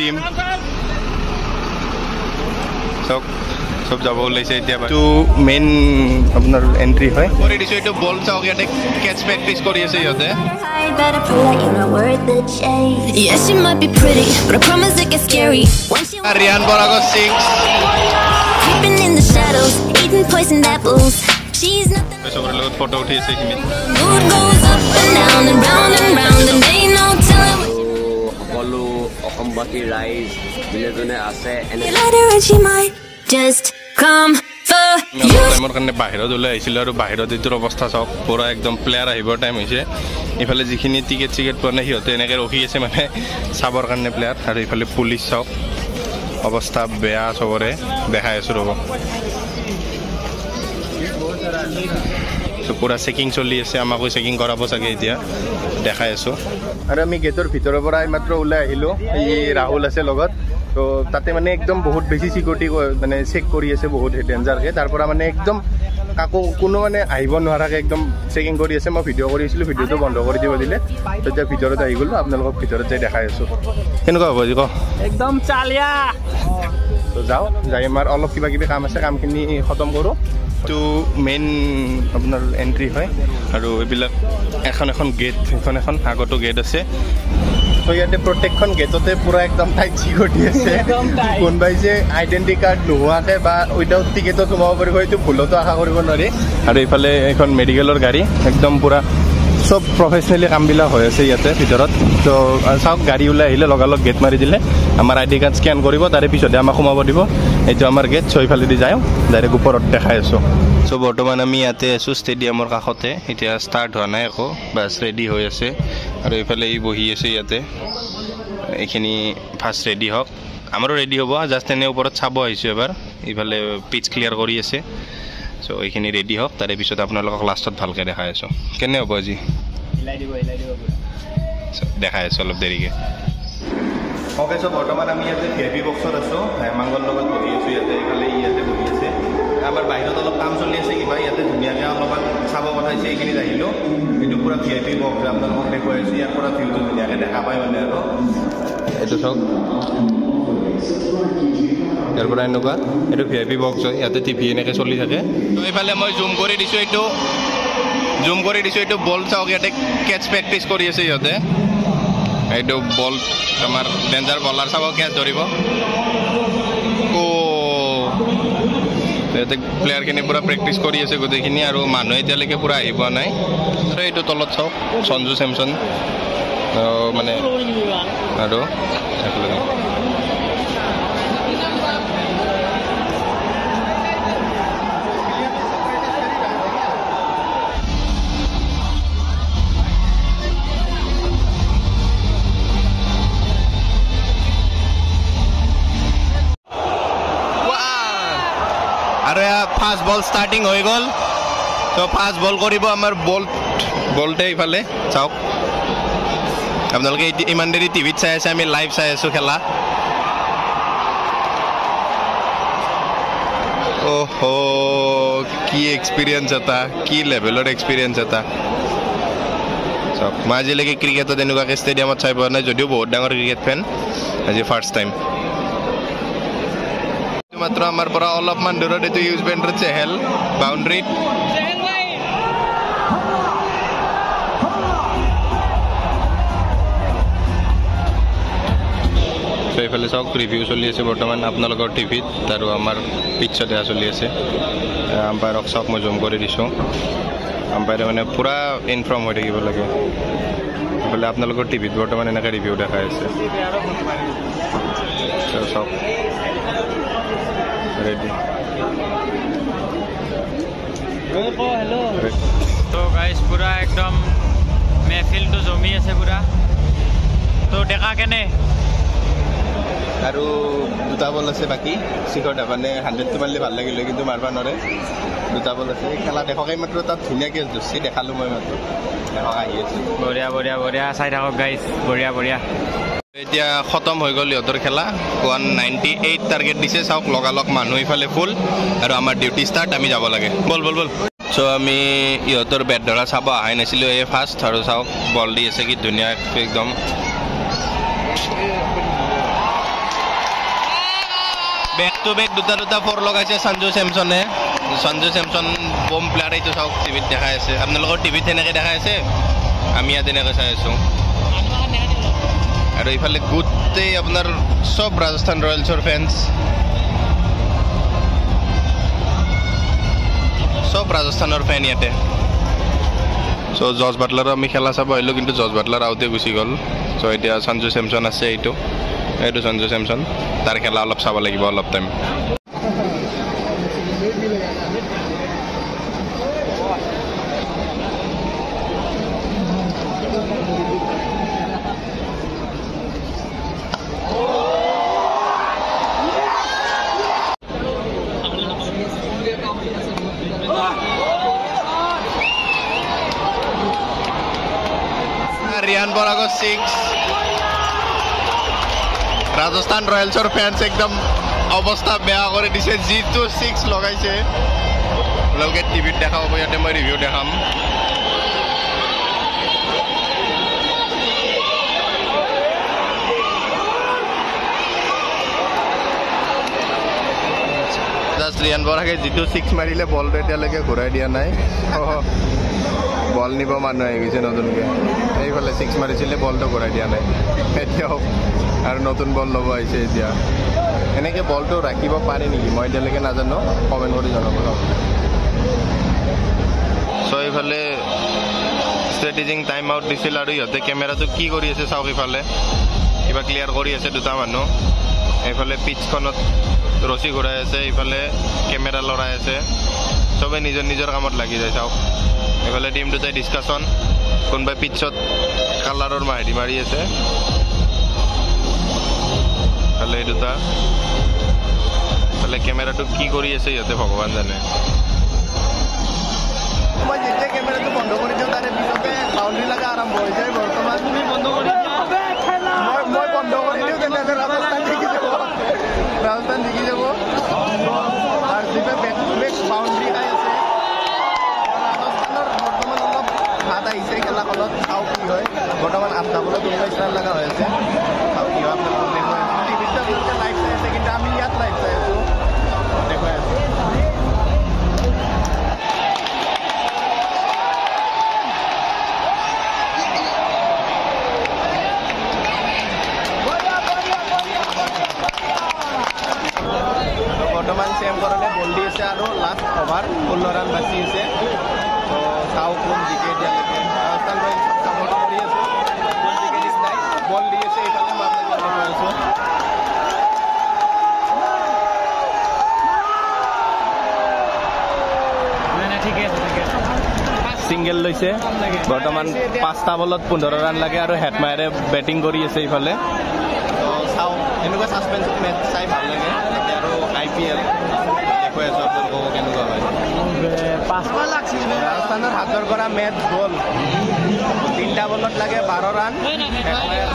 team. So যাব ওলাইছে এতিয়া টু মেইন আপোনাৰ এন্ট্ৰি হয় কৰি দিছো এটো বল চাও ইয়াতে ক্যাচ প্র্যাকটিস কৰি আছে ইহতে Yeah, she might be pretty, but I promise it gets scary. Arian Borago 6 Creeping in the shadows, eating poisoned apples. She's nothing. sobre লগত ফটো উঠি আছে কিনি Mood goes up and down and round and round and they no telling সকলো অসমবাসী ৰাইজ বিলেজনে আছে এনে let her and she might just come for you. টাইমৰ কাৰণে বাহিৰত ওলাই আহিছিল আৰু বাহিৰত এইটোৰ অৱস্থা চাওক পুৰা একদম প্লেয়াৰ আহিবৰ টাইম হৈছে ইফালে যিখিনি টিকেট পোৱা নাই সিহঁতে এনেকৈ ৰখি আছে মানে চাবৰ কাৰণে প্লেয়াৰ আৰু ইফালে পুলিচ চাওক অৱস্থা বেয়া চবৰে দেখাই আছো ৰ'ব পুৰা চেকিং চলি আছে আমাকো চেকিং কৰাব চাগে এতিয়া দেখাই আছো আৰু আমি গেটৰ ভিতৰৰ পৰা মাত্ৰ ওলাই আহিলো এই ৰাহুল আছে লগত তো তাতে মানে একদম বহুত বেছি সিকিউৰিটি মানে চেক কৰি আছে বহুত ডেঞ্জাৰকে তাৰ পৰা মানে একদম কাকো কোনো মানে আহিব নোৱাৰাকে একদম চেকিং কৰি আছে মই ভিডিঅ' কৰি আছিলো ভিডিঅ'টো বন্ধ কৰি দিব দিলে তেতিয়া ভিতৰত আহি গ'লো আপোনালোকক ভিতৰত যাই দেখাই আছো কেনেকুৱা হ'ব আজি ক একদম চালিয়া তো যাও যাই আমাৰ অলপ কিবা কিবি কাম আছে কামখিনি খতম কৰোঁ টু মেইন আপোনাৰ এন্ট্ৰি হয় আৰু এইবিলাক এখন গেট এখন আগতো গেট আছে তো ইয়াতে প্ৰত্যেকখন গেটতে পুৰা একদম টাইট চিকিউৰিটি আছে কোনোবাই যে আইডেন্টি কাৰ্ড নোহোৱাকৈ বা উইদাউট টিকেটত সোমাব পাৰিব এইটো ভুলতো আশা কৰিব নোৱাৰি আৰু এইফালে এখন মেডিকেলৰ গাড়ী একদম পুৰা সব প্ৰফেচনেলি কামবিলাক হৈ আছে ইয়াতে ভিতৰত তো চাওক গাড়ী ওলাই আহিলে লগালগ গেট মাৰি দিলে আমাৰ আইডি কাৰ্ড স্কেন কৰিব তাৰে পিছতে আমাক সোমাব দিব এইটো আমাৰ গেট ছয়ফালেদি যাওঁ ডাইৰেক্ট ওপৰত দেখাই আছোঁ চ' বৰ্তমান আমি ইয়াতে আছোঁ ষ্টেডিয়ামৰ কাষতে এতিয়া ষ্টাৰ্ট হোৱা নাই আকৌ বাছ ৰেডি হৈ আছে আৰু এইফালে ই বহি আছে ইয়াতে এইখিনি ফাৰ্ষ্ট ৰেডি হওক আমাৰো ৰেডি হ'ব জাষ্ট এনে ওপৰত চাব আহিছোঁ এবাৰ ইফালে পিচ ক্লিয়াৰ কৰি আছে চ' এইখিনি ৰেডি হওক তাৰে পিছত আপোনালোকক লাষ্টত ভালকৈ দেখাই আছোঁ কেনে হ'ব আজি দেখাই আছোঁ অলপ দেৰিকৈ অ'কে চ' বৰ্তমান আমি ইয়াতে ভিআইপি বক্সত আছোঁ হেমাংগৰ লগত বহি আছোঁ ইয়াতে এইফালে ইয়াতে বহি আছে আমাৰ বাহিৰত অলপ কাম চলি আছে কিবা ইয়াতে ধুনীয়াকৈ অলপমান চাব পঠাইছে এইখিনিত আহিলোঁ এইটো পুৰা ভিআইপি বক্স আপোনালোকক দেখুৱাই আছোঁ ইয়াৰ পৰা ভিউটো ধুনীয়াকৈ দেখা পায় মানে আৰু এইটো চাওক ইয়াৰ পৰা এনেকুৱা এইটো ভিআইপি বক্স হয় ইয়াতে টিভি এনেকৈ চলি থাকে তো এইফালে মই জুম কৰি দিছোঁ এইটো বল চাওক ইয়াতে কেটচ প্ৰেক্টিচ কৰি আছে ইহঁতে এইটো বল আমাৰ ডেঞ্জাৰ বলাৰ চাব কেচ ধৰিব ইয়াতে প্লেয়াৰখিনি পুৰা প্ৰেক্টিচ কৰি আছে গোটেইখিনি আৰু মানুহ এতিয়ালৈকে পুৰা আহি পোৱা নাই এইটো তলত চাওক সঞ্জু চেমছন মানে আৰু আৰু ফাৰ্ষ্ট বল ষ্টাৰ্টিং হৈ গ'ল তো ফাৰ্ষ্ট বল কৰিব আমাৰ বলটে ইফালে চাওক আপোনালোকে ইমান দেৰি টিভিত চাই আছে আমি লাইভ চাই আছোঁ খেলা অহ কি এক্সপিৰিয়েঞ্চ এটা কি লেভেলৰ এক্সপিৰিয়েঞ্চ এটা চাওক মই আজিলৈকে ক্ৰিকেটত এনেকুৱাকৈ ষ্টেডিয়ামত চাই পোৱা নাই যদিও বহুত ডাঙৰ ক্ৰিকেট ফেন আজি ফাৰ্ষ্ট টাইম মাত্ৰ আমাৰ পৰা অলপমান দূৰত এইটো ইউজ বেণ্ডৰ চেহেল বাউণ্ডাৰীত এইফালে চাওক ৰিভিউ চলি আছে বৰ্তমান আপোনালোকৰ টিভিত আৰু আমাৰ পিটছত এয়া চলি আছে আম্পায়াৰক চাওক মই জুম কৰি দিছোঁ আম্পায়াৰে মানে পুৰা ইনফৰ্ম হৈ থাকিব লাগে এইফালে আপোনালোকৰ টিভিত বৰ্তমান এনেকৈ ৰিভিউ দেখাই আছে চাওক ৰেডি তো গাইজ পুৰা একদম মেহফিলটো জমি আছে পুৰা তো ডেকা কেনে আৰু দুটা বল আছে বাকী শিখৰ ধাৱানে 100টো মাৰিলে ভাল লাগিলে কিন্তু মাৰিব নোৱাৰে দুটা বল আছে খেলা দেখকে মাত্ৰ তাত ধুনীয়াকৈ ধৰিছে দেখালোঁ মই মাত্ৰ দেখক আহি আছে বঢ়িয়া বঢ়িয়া বঢ়িয়া চাই থাকক গাইজ বঢ়িয়া বঢ়িয়া এতিয়া খতম হৈ গ'ল ইহঁতৰ খেলা 198 টাৰ্গেট দিছে চাওক লগালগ মানুহ ইফালে ফুল আৰু আমাৰ ডিউটি ষ্টাৰ্ট আমি যাব লাগে বল চ' আমি ইহঁতৰ বেট ধৰা চাব অহাই নাছিলোঁ এই ফাৰ্ষ্ট আৰু চাওক বল দি আছে কি ধুনীয়া একদম বেক টু বেক দুটা ফ'ৰ লগাইছে সঞ্জু চেমছনে সঞ্জু চেমছন বম প্লেয়াৰ এইটো চাওক টিভিত দেখাই আছে আপোনালোকৰ টিভিত তেনেকৈ দেখাই আছে আমি ইয়াত এনেকৈ চাই আছোঁ আৰু এইফালে গোটেই আপোনাৰ চব ৰাজস্থান ৰয়েলছৰ ফেন্স চব ৰাজস্থানৰ ফেন ইয়াতে চ' জৰ্জ বাটলাৰো আমি খেলা চাব আহিলোঁ কিন্তু জৰ্জ বাটলাৰ আউটে গুচি গ'ল চ' এতিয়া সঞ্জু চেমছন আছে এইটো সঞ্জু চেমছন তাৰ খেলা অলপ চাব লাগিব অলপ টাইম ৰিয়ান বৰাগৰ 6 ৰাজস্থান ৰয়েলছৰ ফেন্স একদম অৱস্থা বেয়া কৰি দিছে যিটো 6 লগাইছে আপোনালোকে টিভিত দেখা হ'ব ইয়াতে মই ৰিভিউ দেখাম জাষ্ট ৰিয়ান বৰাকে যিটো 6 মাৰিলে বলটো এতিয়ালৈকে ঘূৰাই দিয়া নাই বল নিব মানুহ আহি গৈছে নতুনকৈ এইফালে 6 মাৰিছিলে বলটো ঘূৰাই দিয়া নাই এতিয়াও আৰু নতুন বল ল'ব আহিছে এতিয়া এনেকৈ বলটো ৰাখিব পাৰে নেকি মই এতিয়ালৈকে নাজানো কমেণ্ট কৰি জনাব চ' এইফালে ষ্ট্ৰেটেজিং টাইম আউট দিছিল আৰু ইহঁতে কেমেৰাটো কি কৰি আছে চাওক ইফালে কিবা ক্লিয়াৰ কৰি আছে দুটা মানুহ এইফালে পিটছখনত ৰছী ঘূৰাই আছে ইফালে কেমেৰা লৰাই আছে চবে নিজৰ কামত লাগি যায় চাওক এইফালে টিম দুটাই ডিছকাশ্যন কোনোবাই পিটছত কালাৰৰ মাহেদি মাৰি আছে ইফালে দুটা ইফালে কেমেৰাটো কি কৰি আছে সিহঁতে ভগৱান জানে মই যেতিয়া কেমেৰাটো বন্ধ কৰি দিওঁ তাৰে পিছতে বাউণ্ডাৰী লগা আৰম্ভ হৈ যায় বৰ্তমান তুমি বন্ধ কৰি মই বন্ধ কৰি দিওঁ তেনেহ'লে ৰাজস্থান জিকি যাব আৰু যিটো বেক টু বেক বাউণ্ডাৰী খাই আছে ৰাজস্থানৰ বৰ্তমান অলপ হাত আহিছে খেলাখনত চাওঁ কি হয় বৰ্তমান 8টা বলত 19 ৰান লগা হৈ আছে চাওঁ কি হয় আপোনালোকক দেখুৱাই আছোঁ টিভিত আপোনালোকে লাইভ চাই আছে কিন্তু আমি ইয়াত লাইভ চাই আছোঁ দেখুৱাই আছোঁ বৰ্তমান চেম কাৰণে বল দি আছে আৰু লাষ্ট অভাৰ 16 ৰান বাকী আছে তো চাওঁ কোন জিকে এতিয়ালৈকে ৰাজস্থান ৰয়েলছ ছাপৰ্ট কৰি আছোঁ কোন জিকে দিছ নাই বল দি আছে এইফালে মই আপোনালোকক দেখুৱাই আছোঁ ছিংগেল লৈছে বৰ্তমান 5টা বলত 15 ৰান লাগে আৰু হেডমায়াৰে বেটিং কৰি আছে এইফালে তো চাওঁ এনেকুৱা ছাছপেন্সত মেচ চাই ভাল লাগে আৰু IPL দেখুৱাই আছোঁ আপোনালোকক কেনেকুৱা হয় ৰাজস্থানৰ হাতৰ পৰা মেচ গ'ল 3টা বলত লাগে 12 ৰান হেডমায়াৰ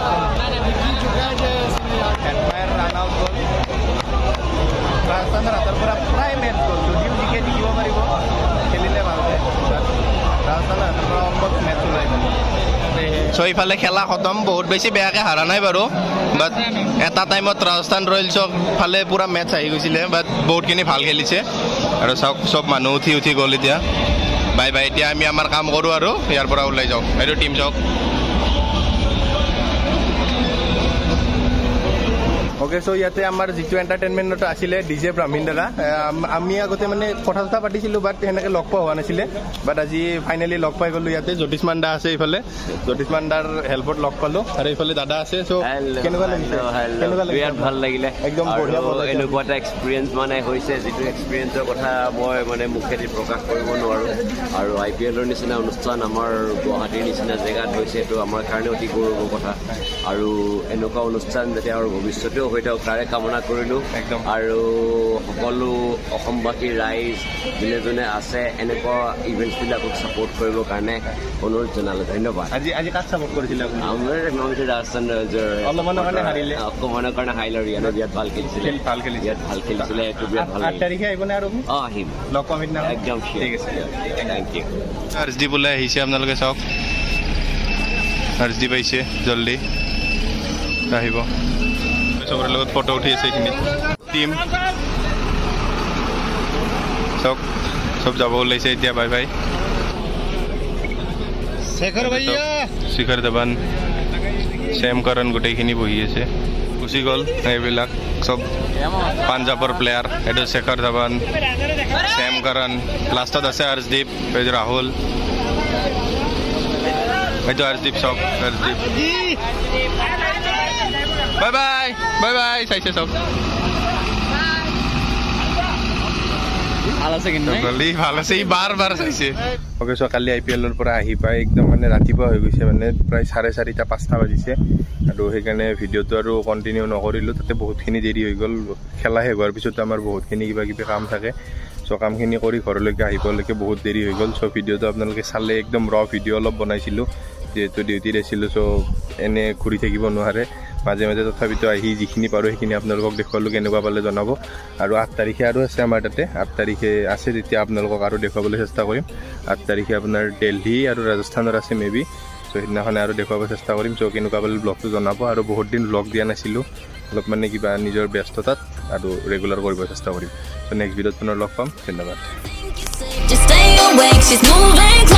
ৰান আউট গ'ল ৰাজস্থানৰ হাতৰ পৰা প্ৰায় মেচ গ'ল যদিও জিকে জিকিব পাৰিব খেলিলে ভালকৈ ৰাজস্থানৰ হাতৰ পৰা অলপ মেচ ওলাই গ'ল চ' ইফালে খেলা খতম বহুত বেছি বেয়াকৈ হাৰা নাই বাৰু বাট এটা টাইমত ৰাজস্থান ৰয়েলছক ফালে পূৰা মেটচ আহি গৈছিলে বাট বহুতখিনি ভাল খেলিছে আৰু চাওক চব মানুহ উঠি গ'ল এতিয়া বাই বাই এতিয়া আমি আমাৰ কাম কৰোঁ আৰু ইয়াৰ পৰা ওলাই যাওঁ এইটো টিম চাওক ওকে চ' ইয়াতে আমাৰ যিটো এণ্টাৰটেইনমেণ্টত আছিলে DJ ব্ৰাহ্মীণ দাদা আমি আগতে মানে কথা চথা পাতিছিলোঁ বাট সেনেকৈ লগ পোৱা হোৱা নাছিলে বাট আজি ফাইনেলি লগ পাই গ'লোঁ ইয়াতে জ্যোতিষমান দা আছে এইফালে জ্যোতিষমান দাৰ হেল্পত লগ পালোঁ আৰু এইফালে দাদা আছে চ' কেনেকুৱা লাগিছে বিৰাট ভাল লাগিলে একদম বঢ়িয়া এনেকুৱা এটা এক্সপিৰিয়েঞ্চ মানে হৈছে যিটো এক্সপিৰিয়েঞ্চৰ কথা মই মানে মুখেদি প্ৰকাশ কৰিব নোৱাৰোঁ আৰু IPLৰ নিচিনা অনুষ্ঠান আমাৰ গুৱাহাটীৰ নিচিনা জেগাত হৈছে এইটো আমাৰ কাৰণে অতি গৌৰৱৰ কথা আৰু এনেকুৱা অনুষ্ঠান যাতে আৰু ভৱিষ্যতেও হৈ থাকক তাৰে কামনা কৰিলোঁ একদম আৰু সকলো অসমবাসী ৰাইজ যোনে যোনে আছে এনেকুৱা ইভেণ্টছবিলাকক ছাপোৰ্ট কৰিবৰ কাৰণে অনুৰোধ জনালোঁ ধন্যবাদ আজি কাক ছাপোৰ্ট কৰিছিলে আমাৰ ৰাজস্থান ৰয়েলছৰ অলপমানৰ কাৰণে হাৰিলে অকণমানৰ কাৰণে হাৰিলে ৰিয়ানে বিৰাট ভাল খেলিছিলে বিৰাট ভাল খেলিছিলে এইটো বিৰাট ভাল 8 তাৰিখে আহিবনে আৰু আহিম লগ পাম সিদিনা একদম ঠিক আছে থেংক ইউ হৰ্ষদীপ ওলাই আহিছে আপোনালোকে চাওক হৰ্ষদীপ আহিছে জল্দি আহিব চবৰে লগত ফটো উঠি আছে এইখিনিত টিম সব যাব ওলাইছে এতিয়া বাই বাই শিখৰ ধাৱান চেম কৰণ গোটেইখিনি বহি আছে গুচি গ'ল এইবিলাক সব পাঞ্জাবৰ প্লেয়াৰ এইটো শিখৰ ধাৱান চেম কৰণ লাষ্টত আছে হৰ্ষদীপ এইটো ৰাহুল এইটো হৰ্ষদীপ চব হৰ্ষদীপ বাই বাই বাই বাই চাইছে চব ভাল আছে বাৰ চাইছে অকে চ কালি IPLৰ পৰা আহি পাই একদম মানে ৰাতিপুৱা হৈ গৈছে মানে প্ৰায় 4:30 5টা বাজিছে আৰু সেইকাৰণে ভিডিঅ'টো আৰু কণ্টিনিউ নকৰিলোঁ তাতে বহুতখিনি দেৰি হৈ গ'ল খেলা শেষ হোৱাৰ পিছত আমাৰ বহুতখিনি কিবা কিবি কাম থাকে চ' কামখিনি কৰি ঘৰলৈকে আহি পোৱালৈকে বহুত দেৰি হৈ গ'ল চ' ভিডিঅ'টো আপোনালোকে চালে একদম ৰ ভিডিঅ' অলপ বনাইছিলোঁ যিহেতু ডিউটিত আছিলোঁ চ' এনে ঘূৰি থাকিব নোৱাৰে মাজে মাজে তথাপিতো আহি যিখিনি পাৰোঁ সেইখিনি আপোনালোকক দেখুৱালোঁ কেনেকুৱা পালে জনাব আৰু 8 তাৰিখে আৰু আছে আমাৰ তাতে 8 তাৰিখে আছে তেতিয়া আপোনালোকক আৰু দেখুৱাবলৈ চেষ্টা কৰিম 8 তাৰিখে আপোনাৰ দিল্লী আৰু ৰাজস্থানৰ আছে মেবি চ' সেইদিনাখনে আৰু দেখুৱাব চেষ্টা কৰিম চ' কেনেকুৱা পালে ব্লগটো জনাব আৰু বহুত দিন ব্লগ দিয়া নাছিলোঁ অলপ মানে কিবা নিজৰ ব্যস্ততাত আৰু ৰেগুলাৰ কৰিব চেষ্টা কৰিম চ' নেক্সট ভিডিঅ'ত পুনৰ লগ পাম ধন্যবাদ Just stay awake, she's moving